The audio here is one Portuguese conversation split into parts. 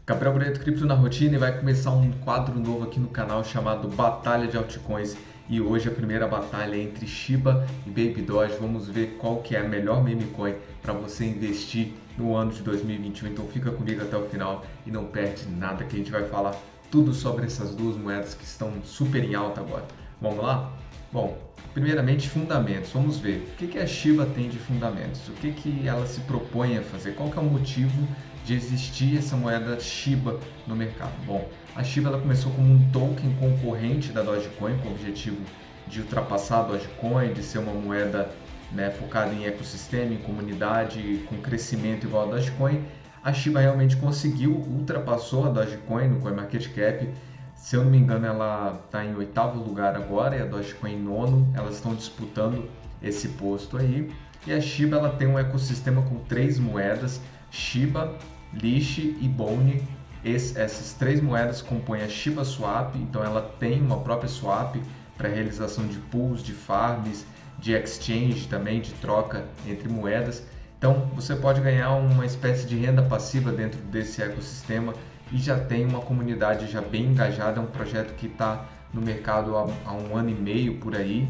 Gabriel Brito, Cripto na Rotina, e vai começar um quadro novo aqui no canal chamado Batalha de Altcoins. E hoje a primeira batalha é entre Shiba e Baby Doge. Vamos ver qual que é a melhor meme coin para você investir no ano de 2021. Então fica comigo até o final e não perde nada, que a gente vai falar tudo sobre essas duas moedas que estão super em alta agora. Vamos lá? Bom, primeiramente fundamentos. Vamos ver o que a Shiba tem de fundamentos, o que ela se propõe a fazer, qual que é o motivo de existir essa moeda Shiba no mercado. Bom, a Shiba ela começou como um token concorrente da Dogecoin, com o objetivo de ultrapassar a Dogecoin, de ser uma moeda focada em ecossistema, em comunidade, com crescimento igual a Dogecoin. A Shiba realmente conseguiu, ultrapassou a Dogecoin no CoinMarketCap. Se eu não me engano, ela está em 8º lugar agora e a Dogecoin em 9º. Elas estão disputando esse posto aí. E a Shiba ela tem um ecossistema com 3 moedas, Shiba, Lish e Bone. Essas 3 moedas compõem a Shiba Swap, então ela tem uma própria swap para realização de pools, de farms, de exchange também, de troca entre moedas. Então você pode ganhar uma espécie de renda passiva dentro desse ecossistema e já tem uma comunidade já bem engajada, é um projeto que está no mercado há 1 ano e meio por aí.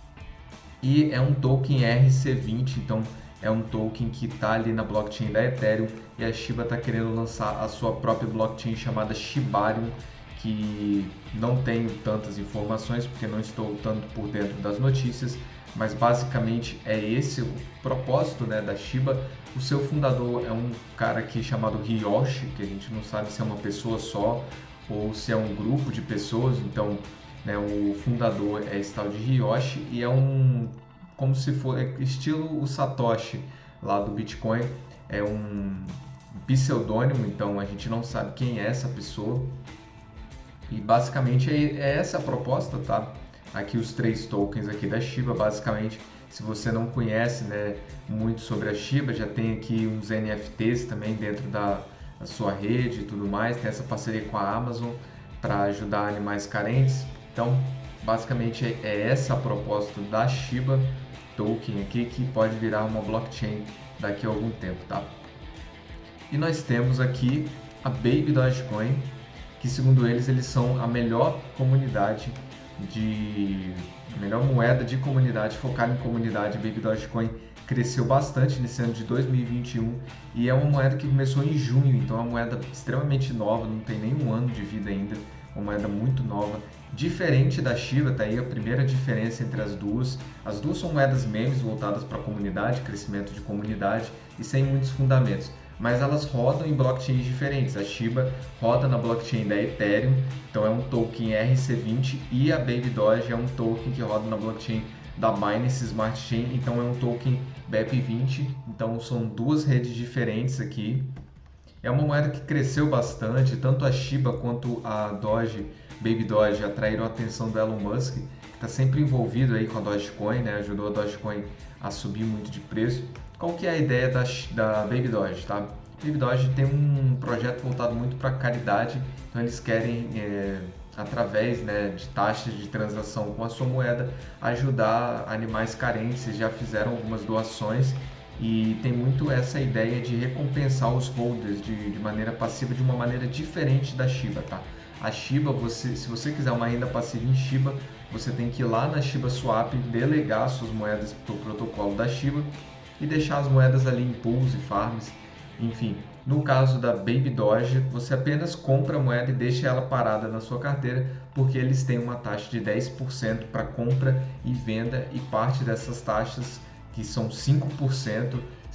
E é um token RC20, então é um token que está ali na blockchain da Ethereum, e a Shiba está querendo lançar a sua própria blockchain chamada Shibarium, que não tenho tantas informações porque não estou tanto por dentro das notícias, mas basicamente é esse o propósito da Shiba. O seu fundador é um cara aqui chamado Ryoshi, que a gente não sabe se é uma pessoa só ou se é um grupo de pessoas. Então o fundador é esse tal de Ryoshi e é como se for estilo o Satoshi lá do Bitcoin, é um pseudônimo, então a gente não sabe quem é essa pessoa. E basicamente é essa a proposta, tá? Aqui os 3 tokens aqui da Shiba, basicamente, se você não conhece muito sobre a Shiba, já tem aqui uns NFTs também dentro da sua rede e tudo mais, tem essa parceria com a Amazon para ajudar animais carentes. Então, basicamente é essa a proposta da Shiba Token aqui, que pode virar uma blockchain daqui a algum tempo, tá? E nós temos aqui a Baby Dogecoin, que segundo eles são a melhor comunidade a melhor moeda de comunidade, focada em comunidade. A Baby Dogecoin cresceu bastante nesse ano de 2021 e é uma moeda que começou em junho, então é uma moeda extremamente nova, não tem nem 1 ano de vida ainda, uma moeda muito nova, diferente da Shiba. Tá aí a primeira diferença entre as duas. As duas são moedas memes voltadas para a comunidade, crescimento de comunidade e sem muitos fundamentos, mas elas rodam em blockchains diferentes. A Shiba roda na blockchain da Ethereum, então é um token RC20, e a Baby Doge é um token que roda na blockchain da Binance Smart Chain, então é um token BEP20, então são 2 redes diferentes aqui. É uma moeda que cresceu bastante, tanto a Shiba quanto a Doge, Baby Doge, atraíram a atenção do Elon Musk, que está sempre envolvido aí com a Dogecoin, ajudou a Dogecoin a subir muito de preço. Qual que é a ideia da Baby Doge, tá? Baby Doge tem um projeto voltado muito para caridade, então eles querem, através de taxas de transação com a sua moeda, ajudar animais carentes. Eles já fizeram algumas doações e tem muito essa ideia de recompensar os holders de maneira passiva, de uma maneira diferente da Shiba, tá? A Shiba, se você quiser uma renda passiva em Shiba, você tem que ir lá na Shiba Swap, delegar suas moedas para o protocolo da Shiba e deixar as moedas ali em pools e farms, enfim. No caso da Baby Doge, você apenas compra a moeda e deixa ela parada na sua carteira, porque eles têm uma taxa de 10% para compra e venda, e parte dessas taxas, que são 5%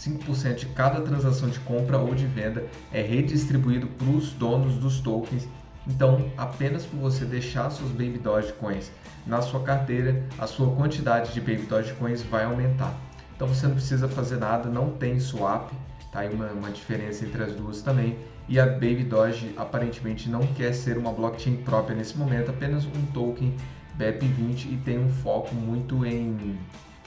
de cada transação de compra ou de venda, é redistribuído para os donos dos tokens. Então, apenas por você deixar suas Baby Doge Coins na sua carteira, a sua quantidade de Baby Doge Coins vai aumentar. Então você não precisa fazer nada, não tem swap, tá aí uma diferença entre as duas também. E a Baby Doge aparentemente não quer ser uma blockchain própria nesse momento, apenas um token BEP20, e tem um foco muito em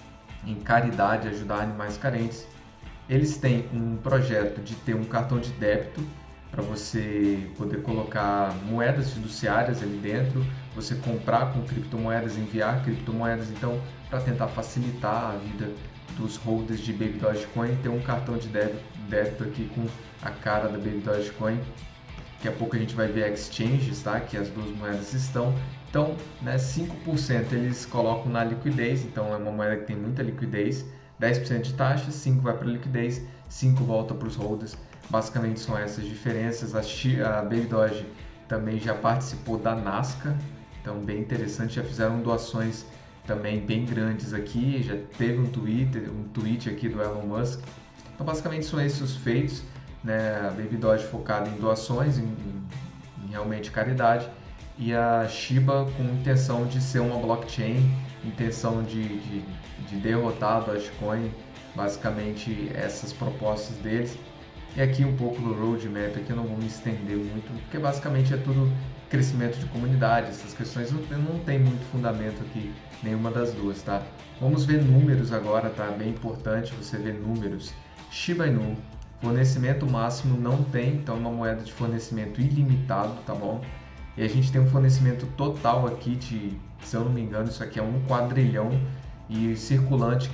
caridade, ajudar animais carentes. Eles têm um projeto de ter um cartão de débito para você poder colocar moedas fiduciárias ali dentro, você comprar com criptomoedas, enviar criptomoedas, então para tentar facilitar a vida dos holders de Baby Dogecoin, tem um cartão de débito aqui com a cara da Baby Dogecoin. Daqui a pouco a gente vai ver exchanges, tá? Que as duas moedas estão. Então, né, 5% eles colocam na liquidez, então é uma moeda que tem muita liquidez. 10% de taxa, 5% vai para a liquidez, 5% volta para os holders. Basicamente são essas diferenças. A Baby Doge também já participou da Nasca, então bem interessante, já fizeram doações também bem grandes aqui, já teve um tweet aqui do Elon Musk. Então basicamente são esses os feitos, né? A Baby Doge focada em doações, em realmente caridade, e a Shiba com intenção de ser uma blockchain, intenção de derrotar a Dogecoin, basicamente essas propostas deles. E aqui um pouco do roadmap, aqui eu não vou me estender muito, porque basicamente é tudo crescimento de comunidade, essas questões não tem muito fundamento aqui, nenhuma das duas, tá? Vamos ver números agora, tá? Bem importante você ver números. Shiba Inu, fornecimento máximo não tem, então é uma moeda de fornecimento ilimitado, tá bom? E a gente tem um fornecimento total aqui de, se eu não me engano, isso aqui é 1 quadrilhão e circulante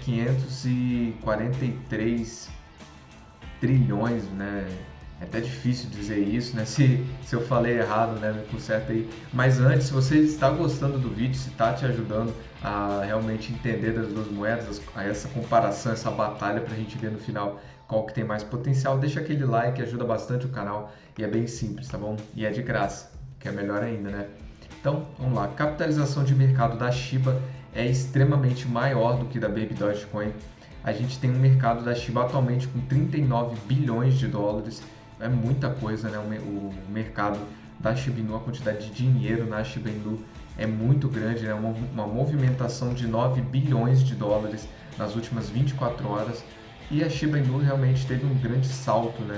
543 trilhões, né? É até difícil dizer isso, né? Se eu falei errado, né? Me conserta aí. Mas antes, se você está gostando do vídeo, se está te ajudando a realmente entender das duas moedas, a essa comparação, essa batalha para a gente ver no final qual que tem mais potencial, deixa aquele like, ajuda bastante o canal e é bem simples, tá bom? E é de graça, que é melhor ainda, né? Então, vamos lá. Capitalização de mercado da Shiba é extremamente maior do que da Baby Dogecoin. A gente tem um mercado da Shiba atualmente com 39 bilhões de dólares. É muita coisa, né? O mercado da Shiba Inu, a quantidade de dinheiro na Shiba Inu é muito grande, né? Uma movimentação de 9 bilhões de dólares nas últimas 24 horas. E a Shiba Inu realmente teve um grande salto, né?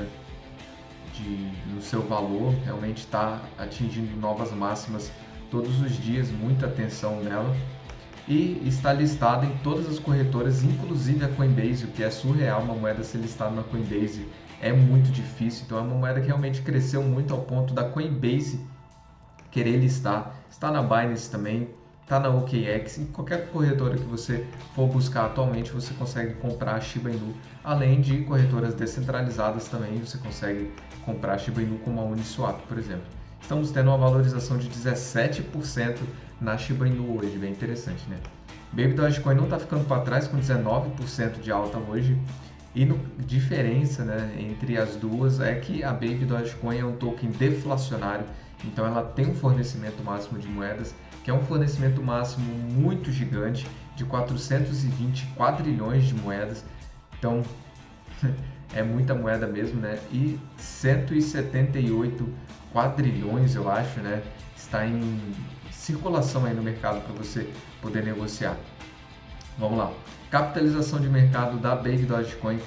No seu valor, realmente está atingindo novas máximas todos os dias, muita atenção nela. E está listada em todas as corretoras, inclusive a Coinbase, o que é surreal, uma moeda ser listada na Coinbase é muito difícil, então é uma moeda que realmente cresceu muito ao ponto da Coinbase querer listar. Está na Binance também, está na OKX, em qualquer corretora que você for buscar atualmente você consegue comprar a Shiba Inu, além de corretoras descentralizadas também você consegue comprar a Shiba Inu com uma Uniswap, por exemplo. Estamos tendo uma valorização de 17% na Shiba Inu hoje, bem interessante, né? Baby Dogecoin não está ficando para trás com 19% de alta hoje. E diferença, né, entre as duas é que a Baby Dogecoin é um token deflacionário, então ela tem um fornecimento máximo de moedas, que é um fornecimento máximo muito gigante, de 420 quadrilhões de moedas, então é muita moeda mesmo, né? E 178 quadrilhões, eu acho, né, está em circulação aí no mercado para você poder negociar. Vamos lá. Capitalização de mercado da Baby Dogecoin,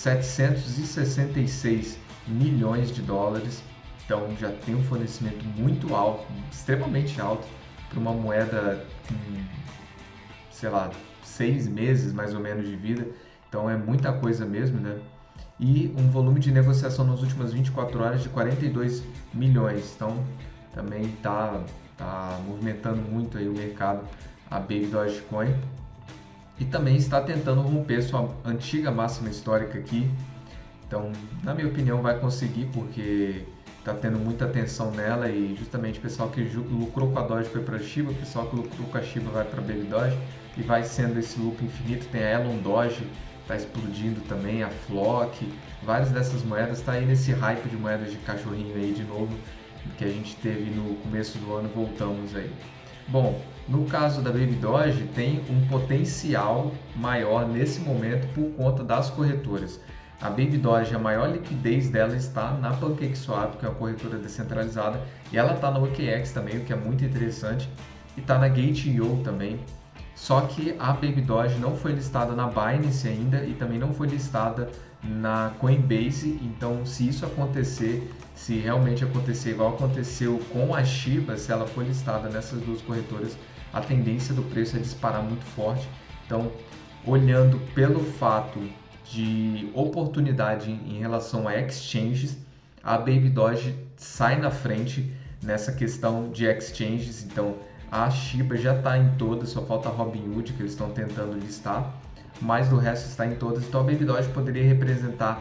766 milhões de dólares. Então já tem um fornecimento muito alto, extremamente alto, para uma moeda com, sei lá, 6 meses mais ou menos de vida. Então é muita coisa mesmo, né? E um volume de negociação nas últimas 24 horas de 42 milhões. Então também está movimentando muito aí o mercado, a Baby Dogecoin. E também está tentando romper sua antiga máxima histórica aqui. Então, na minha opinião, vai conseguir, porque está tendo muita atenção nela e justamente o pessoal que lucrou com a Doge foi para a Shiba, o pessoal que lucrou com a Shiba vai para a Baby Doge e vai sendo esse lucro infinito. Tem a Elon Doge, está explodindo também, a Flock, várias dessas moedas, está aí nesse hype de moedas de cachorrinho aí de novo, que a gente teve no começo do ano, voltamos aí. Bom, no caso da Baby Doge tem um potencial maior nesse momento por conta das corretoras. A Baby Doge, a maior liquidez dela está na PancakeSwap, que é uma corretora descentralizada, e ela está na OKX também, o que é muito interessante, e está na Gate.io também. Só que a Baby Doge não foi listada na Binance ainda e também não foi listada na Coinbase, então se isso acontecer, se realmente acontecer igual aconteceu com a Shiba, se ela for listada nessas duas corretoras, a tendência do preço é disparar muito forte. Então, olhando pelo fato de oportunidade em relação a exchanges, a Baby Doge sai na frente nessa questão de exchanges. Então, a Shiba já está em todas, só falta a Robinhood, que eles estão tentando listar, mas do resto está em todas. Então a Baby Doge poderia representar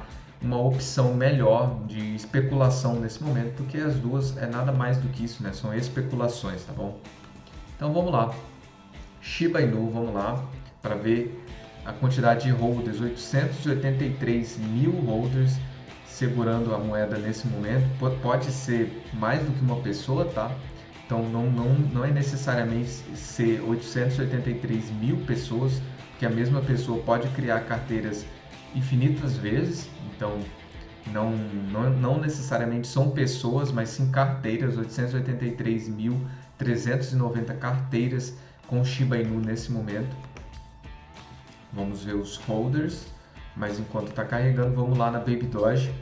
uma opção melhor de especulação nesse momento, porque as duas é nada mais do que isso, né? São especulações, tá bom? Então vamos lá, Shiba Inu, vamos lá, para ver a quantidade de holders, 883 mil holders segurando a moeda nesse momento. Pode ser mais do que uma pessoa, tá? Então não é necessariamente ser 883 mil pessoas, porque a mesma pessoa pode criar carteiras infinitas vezes. Então não necessariamente são pessoas, mas sim carteiras, 883.390 carteiras com Shiba Inu nesse momento. Vamos ver os holders, mas enquanto está carregando, vamos lá na Baby Doge.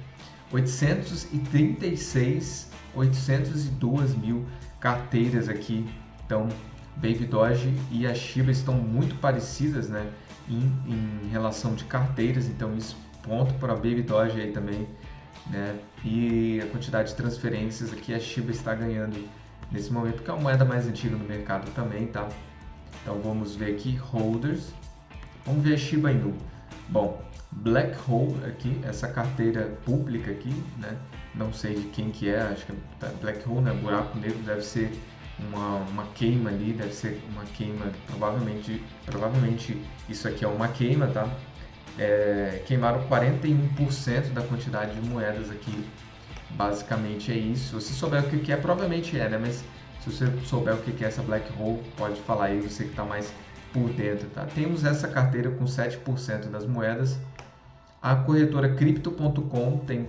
802 mil carteiras aqui. Então, Baby Doge e a Shiba estão muito parecidas, né, em relação de carteiras. Então, isso ponto para a Baby Doge aí também, né? E a quantidade de transferências aqui a Shiba está ganhando nesse momento, porque é uma moeda mais antiga no mercado também, tá? Então, vamos ver aqui holders. Vamos ver a Shiba Inu. Bom, Black Hole aqui, essa carteira pública aqui, né? Não sei de quem que é, acho que é Black Hole, né? Buraco negro, deve ser uma queima ali, deve ser uma queima, provavelmente isso aqui é uma queima, tá? Queimaram 41% da quantidade de moedas aqui, basicamente é isso. Se você souber o que é, provavelmente é, né? Mas se você souber o que é essa Black Hole, pode falar aí, você que está mais por dentro, tá? Temos essa carteira com 7% das moedas. A corretora Crypto.com tem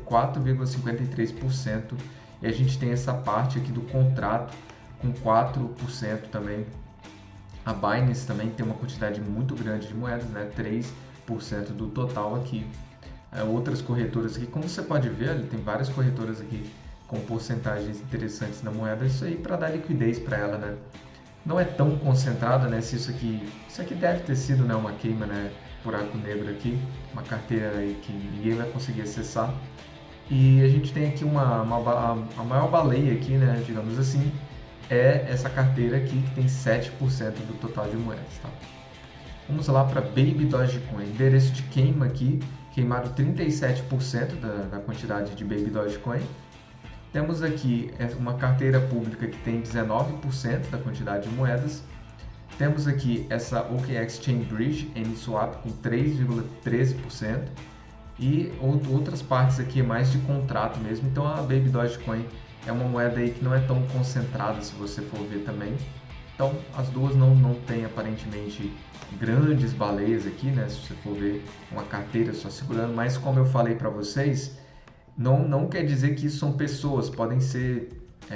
4,53% e a gente tem essa parte aqui do contrato com 4% também. A Binance também tem uma quantidade muito grande de moedas, né? 3% do total aqui. Outras corretoras aqui, como você pode ver, tem várias corretoras aqui com porcentagens interessantes na moeda. Isso aí para dar liquidez para ela, né? Não é tão concentrada, né? Se isso aqui deve ter sido, né, uma queima, né? Buraco negro aqui, uma carteira aí que ninguém vai conseguir acessar. E a gente tem aqui a maior baleia aqui, né, digamos assim, é essa carteira aqui que tem 7% do total de moedas, tá? Vamos lá para Baby Dogecoin, endereço de queima aqui, queimaram 37% da quantidade de Baby Dogecoin. Temos aqui uma carteira pública que tem 19% da quantidade de moedas. Temos aqui essa OKX Chain Bridge NSwap com 3,13% e outras partes aqui mais de contrato mesmo. Então a Baby Dogecoin é uma moeda aí que não é tão concentrada, se você for ver também. Então as duas não tem aparentemente grandes baleias aqui, né? Se você for ver uma carteira só segurando, mas como eu falei para vocês, não quer dizer que isso são pessoas, podem ser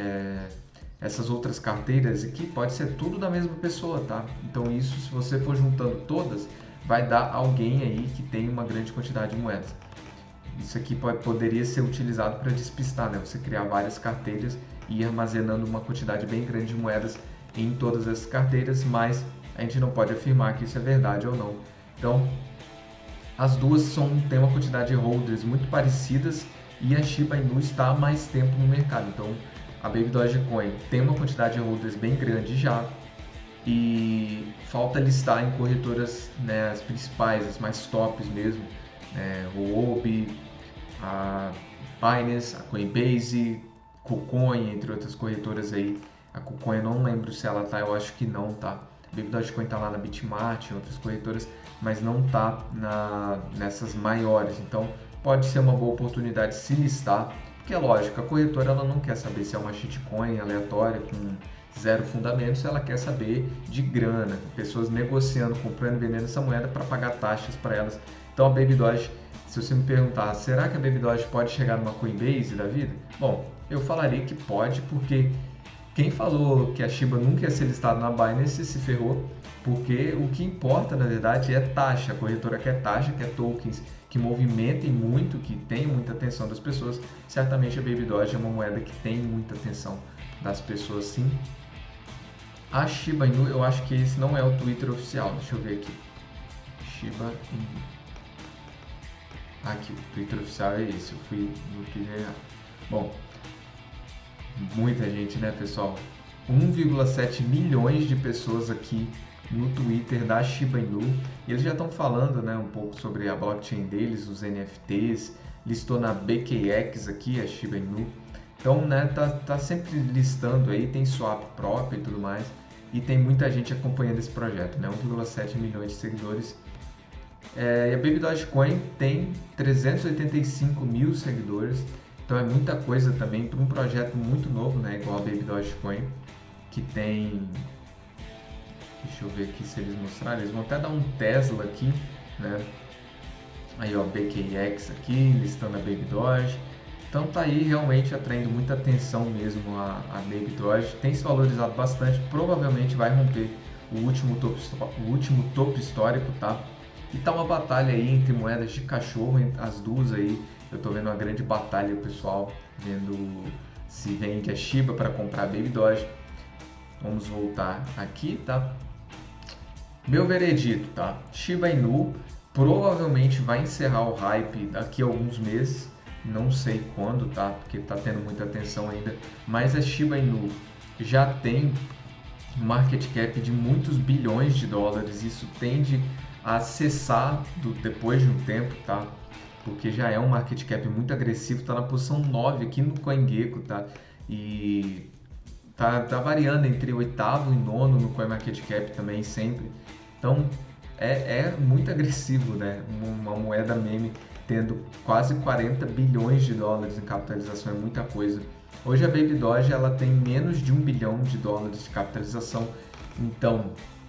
essas outras carteiras aqui, pode ser tudo da mesma pessoa, tá? Então isso, se você for juntando todas, vai dar alguém aí que tem uma grande quantidade de moedas. Isso aqui poderia ser utilizado para despistar, né? Você criar várias carteiras e ir armazenando uma quantidade bem grande de moedas em todas essas carteiras, mas a gente não pode afirmar que isso é verdade ou não. Então, as duas têm uma quantidade de holders muito parecidas e a Shiba Inu está há mais tempo no mercado. Então, a Baby Dogecoin tem uma quantidade de holders bem grande já e falta listar em corretoras, né, as principais, as mais tops mesmo, o Huobi, a Binance, a Coinbase, KuCoin, entre outras corretoras aí. A KuCoin eu não lembro se ela tá, eu acho que não tá. A Baby Dogecoin tá lá na Bitmart, em outras corretoras, mas não tá nessas maiores. Então pode ser uma boa oportunidade de se listar. Porque é lógico, a corretora ela não quer saber se é uma shitcoin aleatória com zero fundamentos, ela quer saber de grana, pessoas negociando, comprando e vendendo essa moeda para pagar taxas para elas. Então a Baby Doge, se você me perguntar, será que a Baby Doge pode chegar numa Coinbase da vida? Bom, eu falaria que pode, porque quem falou que a Shiba nunca ia ser listada na Binance se ferrou, porque o que importa na verdade é taxa, a corretora quer taxa, quer tokens que movimentem muito, que tenham muita atenção das pessoas. Certamente a Baby Doge é uma moeda que tem muita atenção das pessoas, sim. A Shiba Inu, eu acho que esse não é o Twitter oficial, deixa eu ver aqui. Shiba Inu. Aqui, o Twitter oficial é esse, eu fui no Twitter. Bom, muita gente, né, pessoal? 1,7 milhões de pessoas aqui no Twitter da Shiba Inu, e eles já estão falando, né, um pouco sobre a blockchain deles, os NFTs, listou na BKX aqui, a Shiba Inu. Então, né, tá sempre listando aí, tem swap próprio e tudo mais. E tem muita gente acompanhando esse projeto, né? 1,7 milhões de seguidores. E a Baby Dogecoin tem 385 mil seguidores. Então é muita coisa também para um projeto muito novo, né? Igual a Baby Dogecoin, que tem... Deixa eu ver aqui se eles mostraram. Eles vão até dar um Tesla aqui, né? Aí, ó, BKX aqui, listando a Baby Doge. Então tá aí realmente atraindo muita atenção mesmo a Baby Doge. Tem se valorizado bastante, provavelmente vai romper o último topo histórico, tá? E tá uma batalha aí entre moedas de cachorro, as duas aí. Eu tô vendo uma grande batalha, pessoal, vendo se vende a Shiba para comprar a Baby Doge. Vamos voltar aqui, tá? Meu veredito, tá? Shiba Inu provavelmente vai encerrar o hype daqui a alguns meses. Não sei quando, tá? Porque tá tendo muita atenção ainda. Mas a Shiba Inu já tem market cap de muitos bilhões de dólares. Isso tende a cessar depois de um tempo, tá? Porque já é um market cap muito agressivo. Tá na posição 9 aqui no CoinGecko, tá? E tá variando entre o 8º e 9º no CoinMarketCap também, sempre. Então é muito agressivo, né? Uma moeda meme tendo quase 40 bilhões de dólares em capitalização, é muita coisa. Hoje a Baby Doge ela tem menos de 1 bilhão de dólares de capitalização, então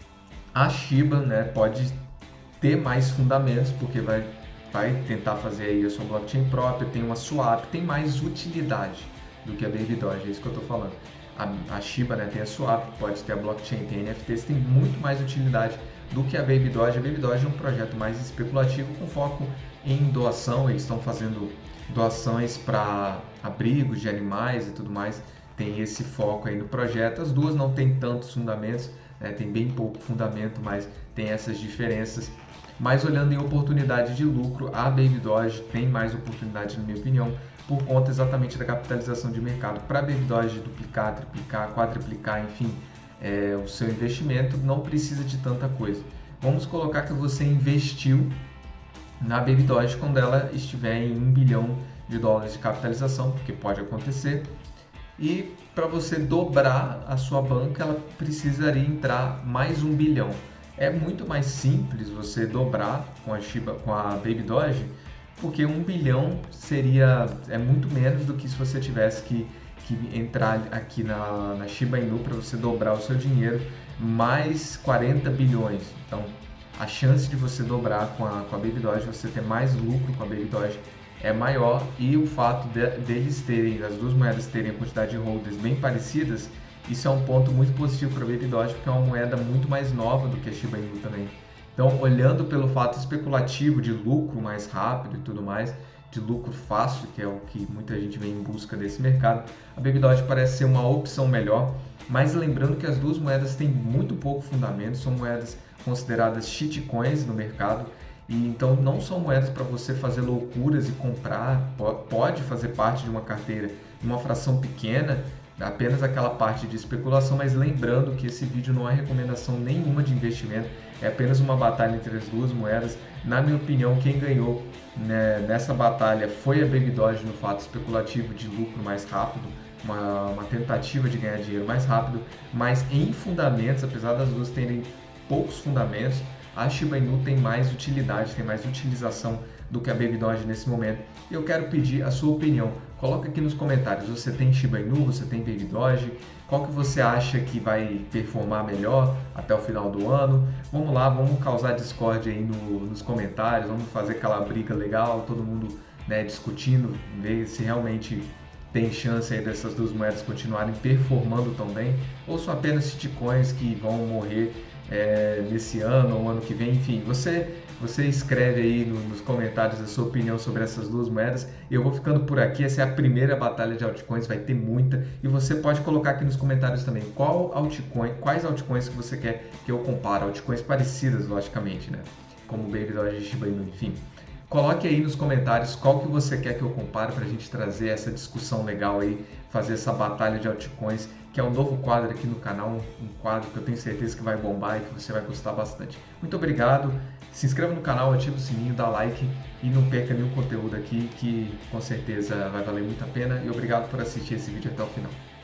a Shiba, né, pode ter mais fundamentos, porque vai tentar fazer aí a sua blockchain própria, tem uma swap, tem mais utilidade do que a Baby Doge, é isso que eu estou falando. A Shiba, né, tem a swap, pode ter a blockchain, tem NFTs, tem muito mais utilidade do que a Baby Doge. A Baby Doge é um projeto mais especulativo com foco em doação. Eles estão fazendo doações para abrigos de animais e tudo mais. Tem esse foco aí no projeto. As duas não tem tantos fundamentos, né? Tem bem pouco fundamento, mas tem essas diferenças. Mas olhando em oportunidade de lucro, a Baby Doge tem mais oportunidade, na minha opinião, por conta exatamente da capitalização de mercado. Para a Baby Doge duplicar, triplicar, quadriplicar, enfim, o seu investimento não precisa de tanta coisa. Vamos colocar que você investiu na Baby Doge quando ela estiver em 1 bilhão de dólares de capitalização, porque pode acontecer. E para você dobrar a sua banca, ela precisaria entrar mais 1 bilhão. É muito mais simples você dobrar com a Baby Doge, porque 1 bilhão é muito menos do que se você tivesse que entrar aqui na Shiba Inu para você dobrar o seu dinheiro, mais 40 bilhões. Então, a chance de você dobrar com a Baby Doge, você ter mais lucro com a Baby Doge, é maior, e o fato deles terem, as duas moedas terem a quantidade de holders bem parecidas, isso é um ponto muito positivo para a Baby Doge, porque é uma moeda muito mais nova do que a Shiba Inu também. Então, olhando pelo fato especulativo de lucro mais rápido e tudo mais, de lucro fácil, que é o que muita gente vem em busca desse mercado, a Baby Doge parece ser uma opção melhor, mas lembrando que as duas moedas têm muito pouco fundamento, são moedas consideradas shitcoins no mercado, e então não são moedas para você fazer loucuras e comprar. Pode fazer parte de uma carteira, uma fração pequena, apenas aquela parte de especulação, mas lembrando que esse vídeo não é recomendação nenhuma de investimento, é apenas uma batalha entre as duas moedas. Na minha opinião, quem ganhou, né, nessa batalha foi a Baby Doge no fato especulativo de lucro mais rápido, uma tentativa de ganhar dinheiro mais rápido, mas em fundamentos, apesar das duas terem poucos fundamentos, a Shiba Inu tem mais utilidade, tem mais utilização do que a Baby Doge nesse momento. E eu quero pedir a sua opinião. Coloca aqui nos comentários, você tem Shiba Inu, você tem Baby Doge? Qual que você acha que vai performar melhor até o final do ano? Vamos lá, vamos causar discórdia aí nos comentários, vamos fazer aquela briga legal, todo mundo, né, discutindo, ver se realmente tem chance aí dessas duas moedas continuarem performando tão bem, ou são apenas shitcoins que vão morrer nesse ano ou ano que vem. Enfim, você escreve aí nos comentários a sua opinião sobre essas duas moedas. Eu vou ficando por aqui, essa é a primeira batalha de altcoins, vai ter muita, e você pode colocar aqui nos comentários também quais altcoins que você quer que eu compare, altcoins parecidas, logicamente, né, como Baby Doge e Shiba Inu, enfim. Coloque aí nos comentários qual que você quer que eu compare para a gente trazer essa discussão legal aí, fazer essa batalha de altcoins, que é um novo quadro aqui no canal, um quadro que eu tenho certeza que vai bombar e que você vai gostar bastante. Muito obrigado, se inscreva no canal, ative o sininho, dá like e não perca nenhum conteúdo aqui que com certeza vai valer muito a pena, e obrigado por assistir esse vídeo até o final.